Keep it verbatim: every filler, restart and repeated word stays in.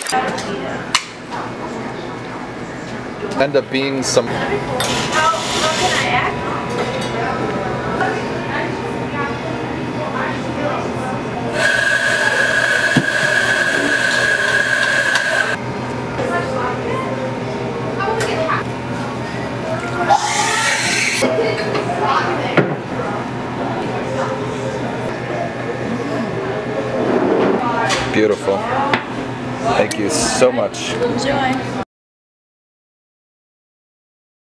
End up being some. How, how can I act? Beautiful. Thank you so much. Enjoy.